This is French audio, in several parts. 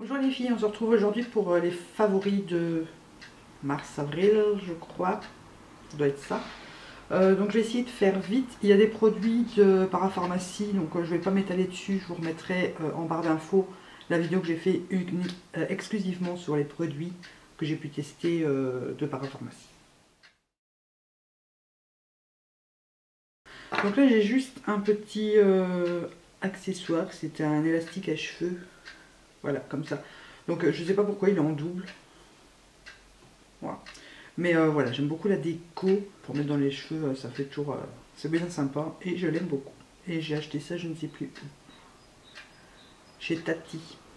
Bonjour les filles, on se retrouve aujourd'hui pour les favoris de mars-avril, je crois. Ça doit être ça. Donc je vais essayer de faire vite. Il y a des produits de parapharmacie, donc je ne vais pas m'étaler dessus. Je vous remettrai en barre d'infos la vidéo que j'ai fait exclusivement sur les produits que j'ai pu tester de parapharmacie. Donc là j'ai juste un petit accessoire, c'était un élastique à cheveux. Voilà, comme ça. Donc je sais pas pourquoi il est en double. Voilà. Mais voilà, j'aime beaucoup la déco. Pour mettre dans les cheveux, ça fait toujours... c'est bien sympa. Et je l'aime beaucoup. Et j'ai acheté ça, je ne sais plus où. Chez Tati.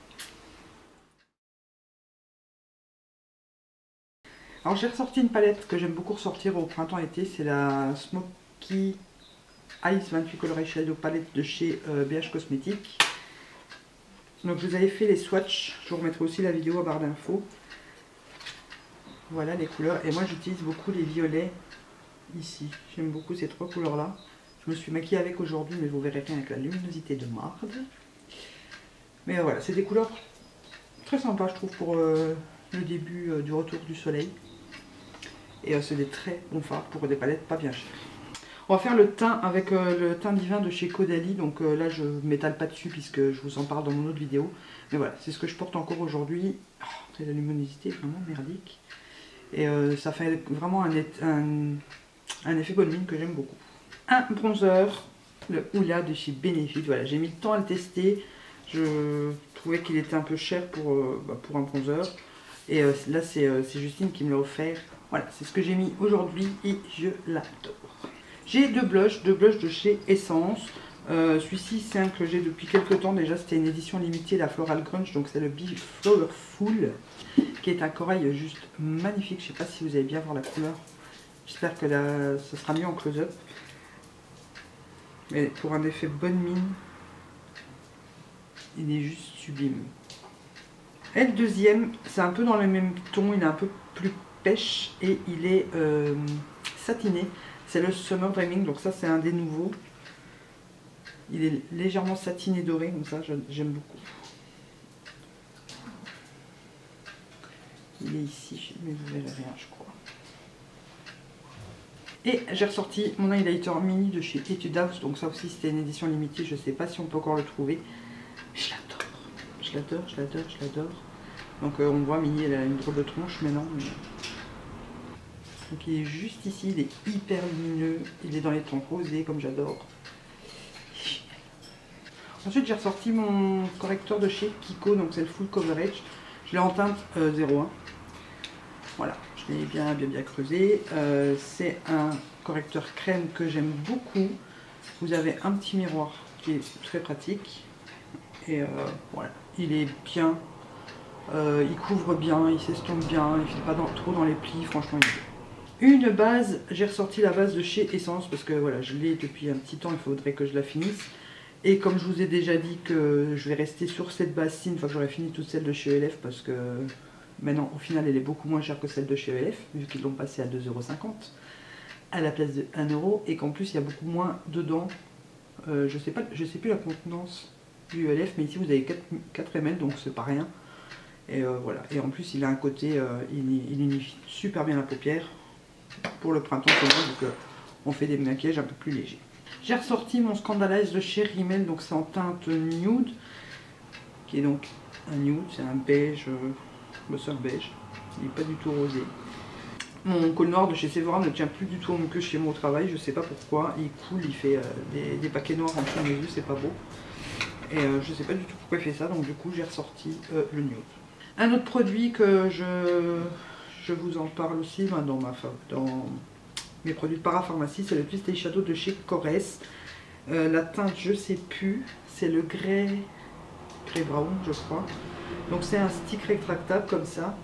Alors j'ai ressorti une palette que j'aime beaucoup ressortir au printemps-été. C'est la Smoky Eyes 28 Color Eyeshadow palette de chez BH Cosmetics. Donc je vous avais fait les swatchs. Je vous remettrai aussi la vidéo à barre d'infos. Voilà les couleurs. Et moi j'utilise beaucoup les violets ici. J'aime beaucoup ces trois couleurs là. Je me suis maquillée avec aujourd'hui, mais vous verrez rien avec la luminosité de marde. Mais voilà, c'est des couleurs très sympas je trouve pour le début du retour du soleil. Et c'est des très bons fards pour des palettes pas bien chères. On va faire le teint avec le teint divin de chez Caudalie. Donc là je ne m'étale pas dessus puisque je vous en parle dans mon autre vidéo. Mais voilà, c'est ce que je porte encore aujourd'hui. Oh, la luminosité est vraiment merdique. Et ça fait vraiment un effet bonne mine que j'aime beaucoup. Un bronzer, le Hoola de chez Benefit. Voilà, j'ai mis le temps à le tester. Je trouvais qu'il était un peu cher pour un bronzer. Et là, c'est Justine qui me l'a offert. Voilà, c'est ce que j'ai mis aujourd'hui et je l'adore. J'ai deux blushs de chez Essence. Celui-ci, c'est un que j'ai depuis quelques temps déjà. C'était une édition limitée, la Floral Crunch. Donc, c'est le Be Flowerful, qui est un corail juste magnifique. Je ne sais pas si vous allez bien voir la couleur. J'espère que là, ce sera mieux en close-up. Mais pour un effet bonne mine, il est juste sublime. Et le deuxième, c'est un peu dans le même ton, il est un peu plus pêche et il est satiné. C'est le Summer Dreaming, donc ça c'est un des nouveaux. Il est légèrement satiné doré, comme ça j'aime beaucoup. Il est ici, mais vous verrez rien je crois. Et j'ai ressorti mon highlighter mini de chez Etude House, donc ça aussi c'était une édition limitée, je ne sais pas si on peut encore le trouver. Je l'adore, je l'adore, je l'adore, je l'adore. Donc on voit mini, elle a une drôle de tronche maintenant. Mais... donc il est juste ici, il est hyper lumineux, il est dans les tons rosés comme j'adore. Ensuite j'ai ressorti mon correcteur de chez Kiko, donc c'est le Full Coverage. Je l'ai en teinte 01. Voilà, je l'ai bien creusé. C'est un correcteur crème que j'aime beaucoup. Vous avez un petit miroir qui est très pratique. Et voilà, il est bien, il couvre bien, il s'estompe bien, il ne fait pas trop dans les plis, franchement il est bien. Une base, j'ai ressorti la base de chez Essence parce que voilà, je l'ai depuis un petit temps, il faudrait que je la finisse. Et comme je vous ai déjà dit que je vais rester sur cette base-ci une fois que j'aurai fini toutes celles de chez ELF parce que maintenant au final elle est beaucoup moins chère que celle de chez ELF vu qu'ils l'ont passée à 2,50 € à la place de 1 € et qu'en plus il y a beaucoup moins dedans. Je sais plus la contenance du ELF, mais ici vous avez 4 ml donc c'est pas rien. Et voilà, et en plus il a un côté, il unifie super bien la paupière. Pour le printemps c'est bon, donc on fait des maquillages un peu plus légers. J'ai ressorti mon Scandalize de chez Rimmel, donc c'est en teinte nude, qui est donc un nude, c'est un beige, bosseur beige, il n'est pas du tout rosé. Mon col noir de chez Sephora ne tient plus du tout en queue chez moi au travail, je sais pas pourquoi, il coule, il fait des paquets noirs en dessous de mes yeux, c'est pas beau. Et je sais pas du tout pourquoi il fait ça, donc du coup j'ai ressorti le nude. Un autre produit que je vous en parle aussi dans mes produits de parapharmacie, c'est le Twist Eyeshadow de chez Corès. La teinte je sais plus, c'est le grey brown je crois. Donc c'est un stick rétractable comme ça.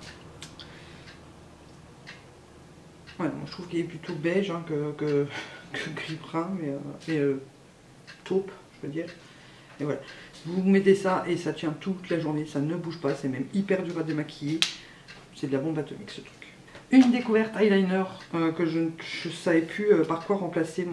Ouais, bon, je trouve qu'il est plutôt beige hein, que gris brun, mais taupe je veux dire. Et voilà, vous mettez ça et ça tient toute la journée, ça ne bouge pas, c'est même hyper dur à démaquiller. C'est de la bombe atomique ce truc. Une découverte eyeliner que je ne savais plus par quoi remplacer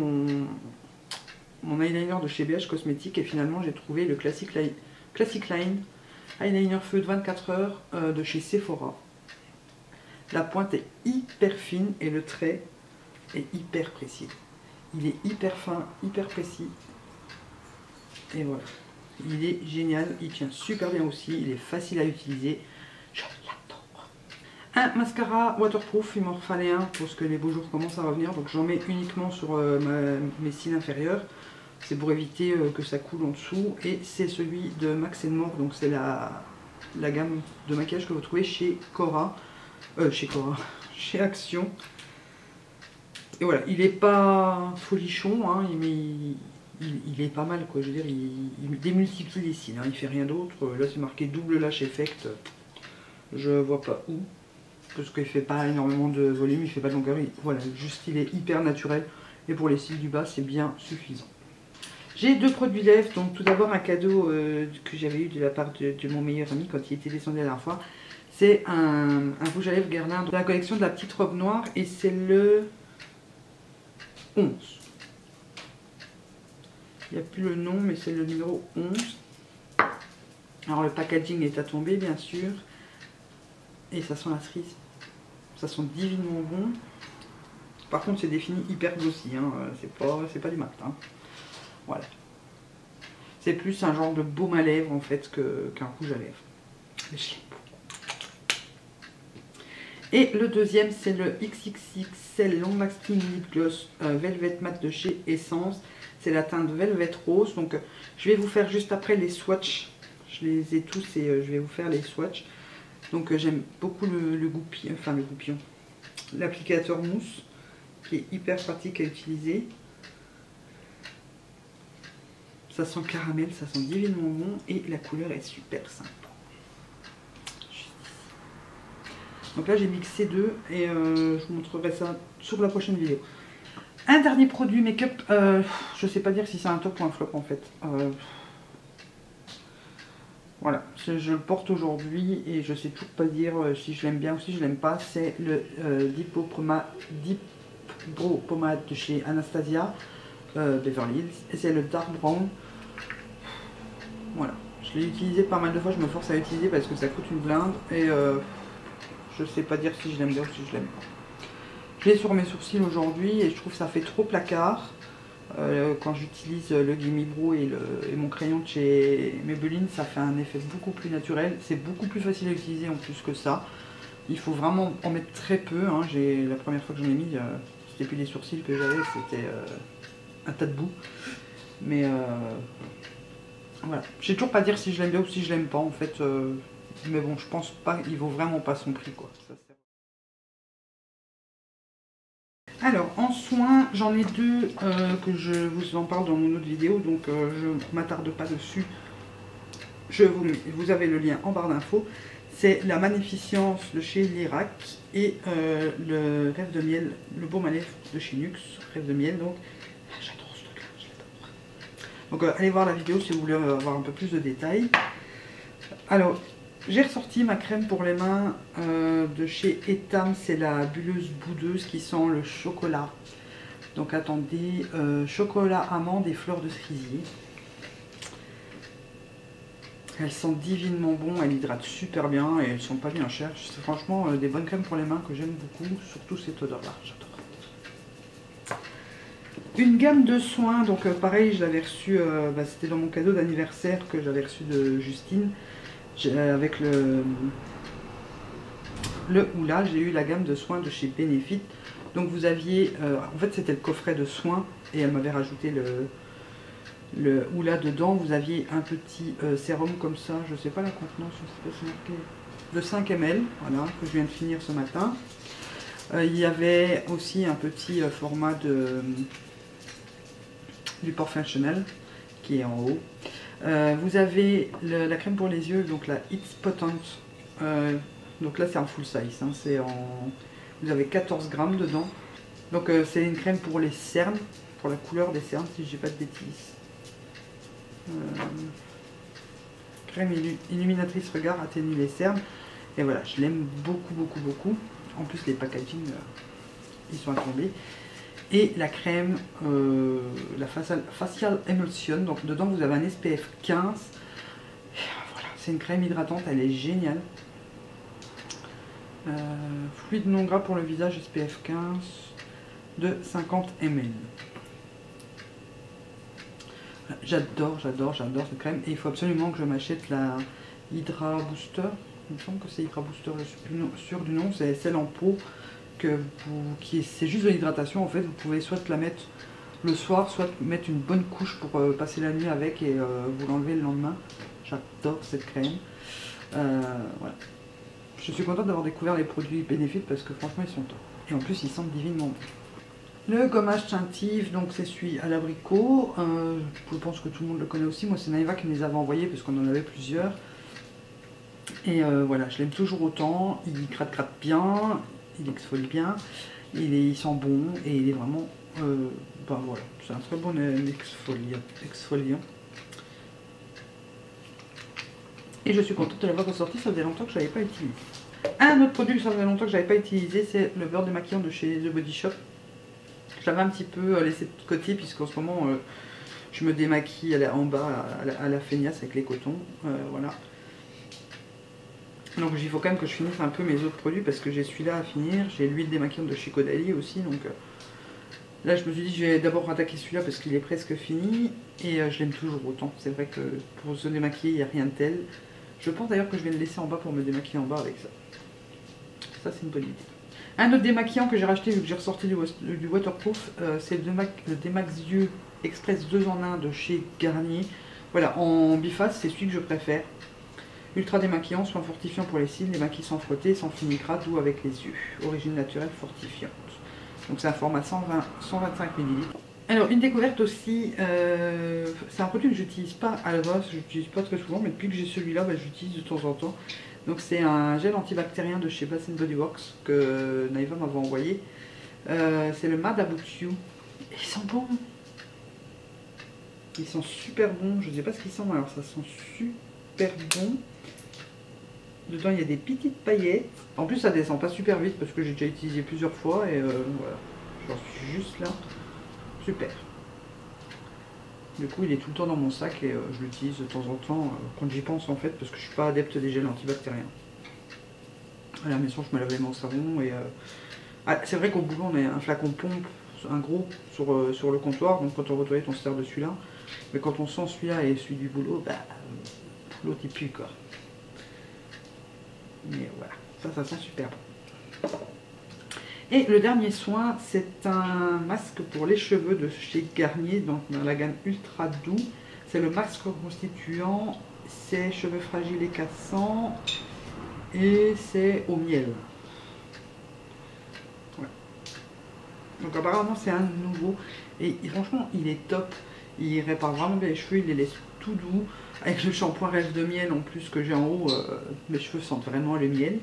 mon eyeliner de chez BH Cosmetics et finalement j'ai trouvé le Classic Line Eyeliner feu de 24 heures de chez Sephora. La pointe est hyper fine et le trait est hyper précis. Il est hyper fin, hyper précis. Et voilà. Il est génial, il tient super bien aussi, il est facile à utiliser. Je l'adore. Un mascara waterproof, il m'en fallait un parce que les beaux jours commencent à revenir. Donc j'en mets uniquement sur mes cils inférieurs. C'est pour éviter que ça coule en dessous. Et c'est celui de Max & More, donc c'est la gamme de maquillage que vous trouvez chez Cora. Chez Action. Et voilà, il est pas folichon, hein, il est pas mal, quoi. Je veux dire, il démultiplie les cils, hein, il fait rien d'autre. Là, c'est marqué double lash effect. Je vois pas où, parce qu'il fait pas énormément de volume, il fait pas de longueur. Voilà, juste il est hyper naturel. Et pour les cils du bas, c'est bien suffisant. J'ai deux produits lèvres. Donc, tout d'abord, un cadeau que j'avais eu de la part de mon meilleur ami quand il était descendu la dernière fois. C'est un rouge à lèvres Guerlain de la collection de la petite robe noire. Et c'est le 11. Il n'y a plus le nom, mais c'est le numéro 11. Alors le packaging est à tomber, bien sûr. Et ça sent la cerise. Ça sent divinement bon. Par contre, c'est défini hyper glossy. Hein. C'est pas du mat. Hein. Voilà. C'est plus un genre de baume à lèvres, en fait, qu'un rouge à lèvres. Mais je l'aime beaucoup. Et le deuxième, c'est le XXXL Long Lasting Lip Gloss Velvet Matte de chez Essence. C'est la teinte Velvet Rose. Donc, je vais vous faire juste après les swatchs. Je les ai tous et je vais vous faire les swatchs. Donc, j'aime beaucoup le goupillon, enfin le goupillon, l'applicateur mousse, qui est hyper pratique à utiliser. Ça sent caramel, ça sent divinement bon et la couleur est super sympa. Donc là j'ai mixé deux et je vous montrerai ça sur la prochaine vidéo. Un dernier produit make-up, je sais pas dire si c'est un top ou un flop en fait. Voilà, je le porte aujourd'hui et je sais toujours pas dire si je l'aime bien ou si je l'aime pas. C'est le Dippo Pomade de chez Anastasia Beverly Hills et c'est le Dark Brown. Voilà, je l'ai utilisé pas mal de fois, je me force à l'utiliser parce que ça coûte une blinde et je sais pas dire si je l'aime bien ou si je l'aime pas. Je l'ai sur mes sourcils aujourd'hui et je trouve que ça fait trop placard. Quand j'utilise le Gimme Brow et mon crayon de chez Maybelline, ça fait un effet beaucoup plus naturel. C'est beaucoup plus facile à utiliser en plus que ça. Il faut vraiment en mettre très peu. Hein. La première fois que j'en ai mis, c'était plus les sourcils que j'avais, c'était un tas de boue. Mais voilà. Je sais toujours pas dire si je l'aime bien ou si je l'aime pas en fait. Mais bon, je pense pas, il vaut vraiment pas son prix quoi. Ça, alors, en soins, j'en ai deux que je vous en parle dans mon autre vidéo, donc je ne m'attarde pas dessus. Vous avez le lien en barre d'infos. C'est la Magnificence de chez Lirac et le Rêve de Miel, le baume à lèvres de chez Nuxe, Rêve de Miel. Donc, j'adore ce truc-là, je l'adore. Donc, allez voir la vidéo si vous voulez avoir un peu plus de détails. Alors, j'ai ressorti ma crème pour les mains de chez Etam, c'est la bulleuse boudeuse qui sent le chocolat. Donc attendez, chocolat amande et fleurs de cerisier. Elles sentent divinement bon, elles hydratent super bien et elles sont pas bien chères. C'est franchement des bonnes crèmes pour les mains que j'aime beaucoup, surtout cette odeur-là, j'adore. Une gamme de soins, donc pareil, je l'avais reçu, c'était dans mon cadeau d'anniversaire que j'avais reçu de Justine. Avec le Hoola, j'ai eu la gamme de soins de chez Benefit. Donc vous aviez, en fait c'était le coffret de soins et elle m'avait rajouté le Hoola dedans. Vous aviez un petit sérum comme ça, je sais pas la contenance, je sais pas si c'est marqué, de 5 ml, voilà, que je viens de finir ce matin. Il y avait aussi un petit format du Parfum Chanel qui est en haut. Vous avez la crème pour les yeux, donc la It's Potent. Donc là c'est en full size, hein, vous avez 14 grammes dedans. Donc c'est une crème pour les cernes, pour la couleur des cernes si je dis pas de bêtises. Crème illuminatrice regard, atténue les cernes. Et voilà, je l'aime beaucoup beaucoup beaucoup. En plus les packaging, ils sont à tomber. Et la crème, la Facial Emulsion, donc dedans vous avez un SPF 15. Et voilà, C'est une crème hydratante, elle est géniale. Fluide non gras pour le visage, SPF 15 de 50 ml. J'adore cette crème et il faut absolument que je m'achète la Hydra Booster. Il me semble que c'est Hydra Booster, je suis plus sûre du nom. C'est celle en pot c'est juste de l'hydratation en fait. Vous pouvez soit la mettre le soir, soit mettre une bonne couche pour passer la nuit avec et vous l'enlever le lendemain. J'adore cette crème. Voilà. Je suis contente d'avoir découvert les produits Benefit parce que franchement ils sont top. Et en plus ils sentent divinement bon. Le gommage teintif, donc c'est celui à l'abricot. Je pense que tout le monde le connaît aussi. Moi c'est Naïva qui me les avait envoyés parce qu'on en avait plusieurs. Et voilà, je l'aime toujours autant. Il gratte bien, il exfolie bien, il sent bon et il est vraiment... ben voilà, c'est un très bon exfoliant. Et je suis contente de l'avoir ressorti, ça faisait longtemps que je ne l'avais pas utilisé. Un autre produit que ça faisait longtemps que je n'avais pas utilisé, c'est le beurre démaquillant de chez The Body Shop. Je l'avais un petit peu laissé de côté puisqu'en ce moment je me démaquille en bas à la feignasse avec les cotons. Voilà. Donc il faut quand même que je finisse un peu mes autres produits parce que j'ai celui-là à finir. J'ai l'huile démaquillante de chez Caudalie aussi. Donc là je me suis dit je vais d'abord attaquer celui-là parce qu'il est presque fini. Et je l'aime toujours autant. C'est vrai que pour se démaquiller il n'y a rien de tel. Je pense d'ailleurs que je vais le laisser en bas pour me démaquiller en bas avec ça. Ça c'est une bonne idée. Un autre démaquillant que j'ai racheté vu que j'ai ressorti du waterproof, c'est le Démax Yeux Express 2 en 1 de chez Garnier. Voilà, en biface c'est celui que je préfère. Ultra démaquillant, soin fortifiant pour les cils, démaquille sans frotter, sans finigrade ou avec les yeux. Origine naturelle fortifiante. Donc c'est un format 125 ml. Alors une découverte aussi, c'est un produit que j'utilise pas à la base, je l'utilise pas très souvent, mais depuis que j'ai celui-là, j'utilise de temps en temps. Donc c'est un gel antibactérien de chez Bath & Body Works que Naïva m'avait envoyé. C'est le Mad About You. Et ils sont bons. Ils sont super bons, je ne sais pas ce qu'ils sont, alors ça sent super bon. Dedans il y a des petites paillettes. En plus ça descend pas super vite parce que j'ai déjà utilisé plusieurs fois et voilà. J'en suis juste là. Super. Du coup il est tout le temps dans mon sac et je l'utilise de temps en temps quand j'y pense en fait parce que je suis pas adepte des gels antibactériens. À la maison je me lave les mains au savon et c'est vrai qu'au boulot on a un flacon pompe, un gros sur le comptoir, donc quand on va aux toilettes on se sert de celui-là. Mais quand on sent celui-là et celui du boulot, l'autre il pue quoi. Mais voilà, ça sent super bon. Et le dernier soin, c'est un masque pour les cheveux de chez Garnier, donc dans la gamme Ultra Doux. C'est le masque reconstituant, c'est cheveux fragiles et cassants, et c'est au miel. Ouais. Donc apparemment c'est un nouveau, et franchement il est top. Il répare vraiment bien les cheveux, il les laisse tout doux. Avec le shampoing Rêve de miel en plus que j'ai en haut, mes cheveux sentent vraiment le miel.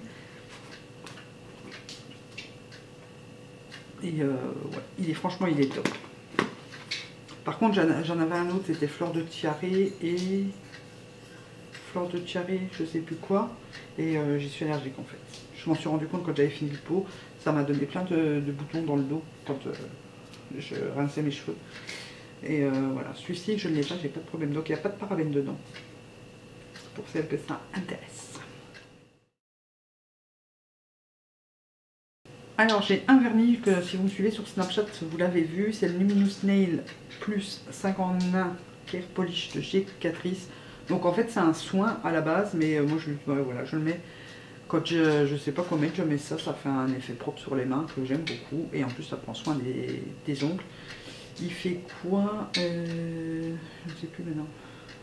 Et ouais, franchement il est top. Par contre j'en avais un autre, c'était Fleur de Tiaré et... Fleur de Tiaré, je sais plus quoi. Et j'y suis allergique en fait. Je m'en suis rendu compte quand j'avais fini le pot. Ça m'a donné plein de boutons dans le dos quand je rinçais mes cheveux. Et voilà, celui-ci je ne l'ai pas, j'ai pas de problème. Donc il n'y a pas de parabènes dedans. Pour celles que ça intéresse. Alors j'ai un vernis que si vous me suivez sur Snapchat, vous l'avez vu. C'est le Luminous Nail Plus 5 en 1 Clear Polish de chez Catrice. Donc en fait c'est un soin à la base, mais moi voilà, je le mets quand je sais pas comment mettre, je mets ça, ça fait un effet propre sur les mains que j'aime beaucoup. Et en plus ça prend soin des ongles. Il fait quoi je ne sais plus maintenant.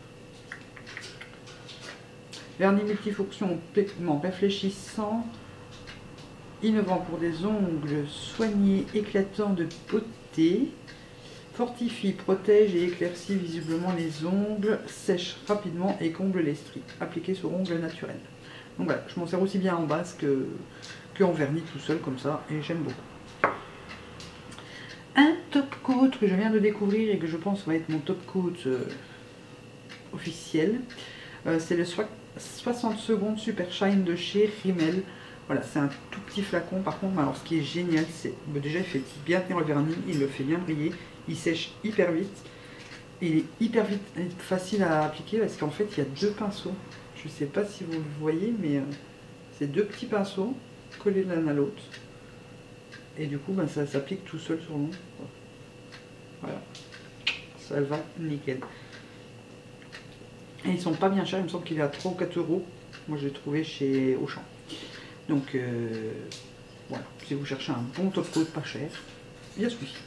Vernis multifonction pigment réfléchissant, innovant pour des ongles soignés, éclatants de beauté. Fortifie, protège et éclaircit visiblement les ongles, sèche rapidement et comble les stries. Appliqué sur ongles naturels. Donc voilà, je m'en sers aussi bien en base que en vernis tout seul comme ça et j'aime beaucoup. Un top coat que je viens de découvrir et que je pense va être mon top coat officiel. C'est le 60 secondes Super Shine de chez Rimmel. Voilà, c'est un tout petit flacon. Par contre, alors ce qui est génial, c'est déjà il fait bien tenir le vernis, il le fait bien briller, il sèche hyper vite. Il est hyper vite, facile à appliquer parce qu'en fait il y a deux pinceaux. Je Je sais pas si vous le voyez, mais c'est 2 petits pinceaux collés l'un à l'autre. Et du coup, ben, ça s'applique tout seul sur l'ongle. Voilà. Ça va nickel. Et ils sont pas bien chers, il me semble qu'il est à 3 ou 4 euros. Moi, je l'ai trouvé chez Auchan. Donc, voilà. Si vous cherchez un bon top coat pas cher, il y a celui-ci.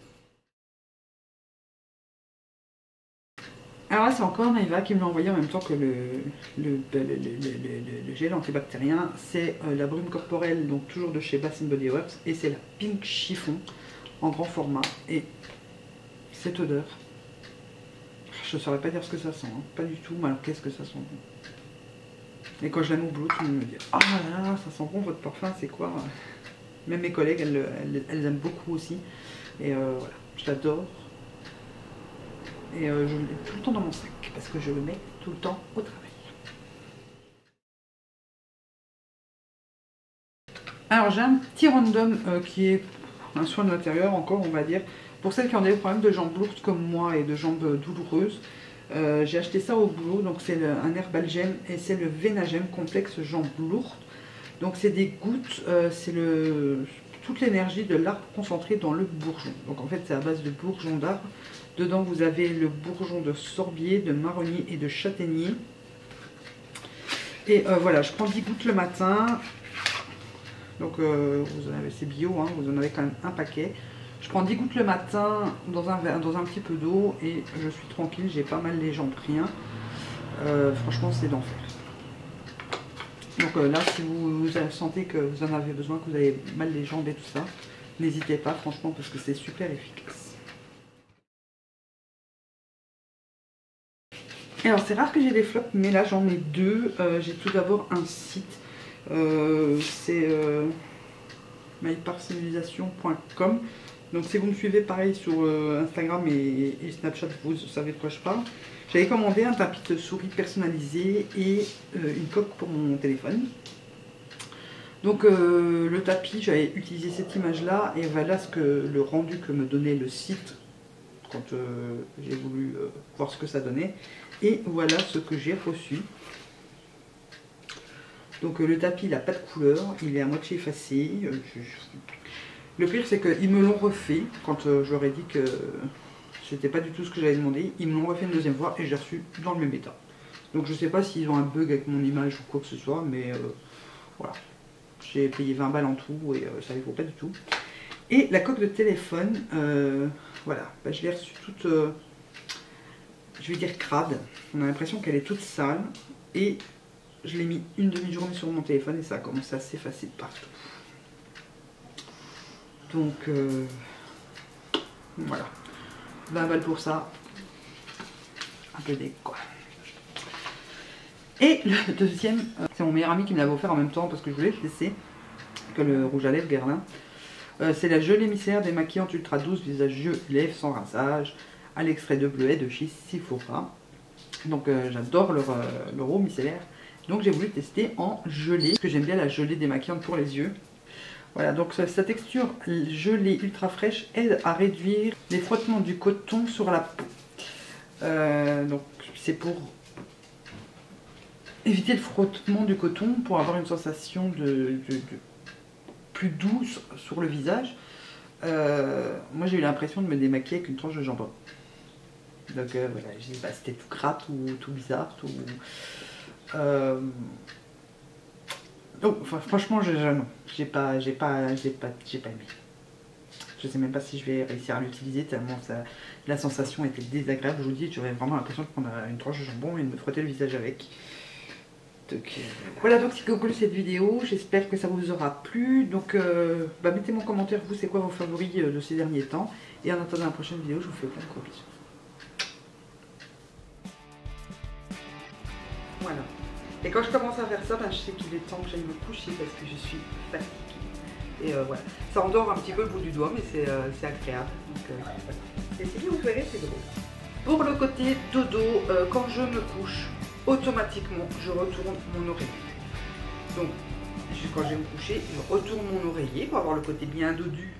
Alors là, c'est encore Naïva qui me l'a envoyé en même temps que le gel antibactérien. C'est la brume corporelle, donc toujours de chez Bath & Body Works. Et c'est la Pink Chiffon en grand format. Et cette odeur, je ne saurais pas dire ce que ça sent, hein. Pas du tout, mais alors qu'est-ce que ça sent bon. Et quand je la mets au boulot, tout le monde me dit « Ah là là, ça sent bon votre parfum, c'est quoi ?» Même mes collègues, elles aiment beaucoup aussi. Et voilà, je l'adore. Et je le mets tout le temps dans mon sac parce que je le mets tout le temps au travail. Alors j'ai un petit random qui est un soin de l'intérieur encore, on va dire. Pour celles qui ont des problèmes de jambes lourdes comme moi et de jambes douloureuses, j'ai acheté ça au boulot. Donc c'est un Herbalgem et c'est le Vénagem complexe jambes lourdes. Donc c'est des gouttes, c'est toute l'énergie de l'arbre concentrée dans le bourgeon. Donc en fait c'est à base de bourgeon d'arbre. Dedans vous avez le bourgeon de sorbier, de marronnier et de châtaignier. Et voilà, je prends 10 gouttes le matin. Donc vous en avez, c'est bio, hein, vous en avez quand même un paquet. Je prends 10 gouttes le matin dans un petit peu d'eau et je suis tranquille, j'ai pas mal les jambes, rien. Franchement c'est d'enfer. Donc là, si vous sentez que vous en avez besoin, que vous avez mal les jambes et tout ça, n'hésitez pas franchement parce que c'est super efficace. Alors c'est rare que j'ai des flops, mais là j'en ai 2. J'ai tout d'abord un site, c'est myparcivilisation.com. Donc si vous me suivez pareil sur Instagram et Snapchat, vous savez de quoi je parle. J'avais commandé un tapis de souris personnalisé et une coque pour mon téléphone. Donc le tapis, j'avais utilisé cette image là et voilà le rendu que me donnait le site quand j'ai voulu voir ce que ça donnait. Et voilà ce que j'ai reçu. Donc le tapis il n'a pas de couleur, il est à moitié effacé. Le pire c'est qu'ils me l'ont refait quand je leur ai dit que c'était pas du tout ce que j'avais demandé. Ils me l'ont refait une deuxième fois et j'ai reçu dans le même état. Donc je sais pas s'ils ont un bug avec mon image ou quoi que ce soit, mais voilà. J'ai payé 20 balles en tout et ça ne vaut pas du tout. Et la coque de téléphone, voilà, bah, je l'ai reçue toute, je vais dire crade. On a l'impression qu'elle est toute sale et je l'ai mis une demi-journée sur mon téléphone et ça a commencé à s'effacer de partout. Donc voilà, 20 balles pour ça, un peu dégueu quoi. Et le deuxième, c'est mon meilleur ami qui me l'avait offert en même temps parce que je voulais le laisser, que le rouge à lèvres Guerlain. C'est la gelée micellaire démaquillante ultra douce visage, yeux, lèvres sans rinçage à l'extrait de bleuet de chez Sephora. Donc j'adore leur eau micellaire. Donc j'ai voulu tester en gelée, parce que j'aime bien la gelée démaquillante pour les yeux. Voilà, donc sa texture gelée ultra fraîche aide à réduire les frottements du coton sur la peau. Donc c'est pour éviter le frottement du coton, pour avoir une sensation plus douce sur le visage. Moi j'ai eu l'impression de me démaquiller avec une tranche de jambon. Donc voilà, je dis bah, c'était tout gras, tout bizarre, tout... Donc franchement j'ai pas aimé. Je sais même pas si je vais réussir à l'utiliser tellement la sensation était désagréable. Je vous dis, j'avais vraiment l'impression de prendre une tranche de jambon et de me frotter le visage avec. Donc, voilà, donc c'est conclu cette vidéo, j'espère que ça vous aura plu. Donc bah, mettez-moi en commentaire vous c'est quoi vos favoris de ces derniers temps. Et en attendant la prochaine vidéo, je vous fais plein de gros bisous. Voilà. Et quand je commence à faire ça, ben, je sais qu'il est temps que j'aille me coucher parce que je suis fatiguée. Et voilà, ça endort un petit peu le bout du doigt, mais c'est agréable. Donc voilà. Essayez, vous verrez, c'est drôle. Pour le côté dodo, quand je me couche, automatiquement je retourne mon oreiller. Donc quand je vais me coucher, je retourne mon oreiller pour avoir le côté bien dodu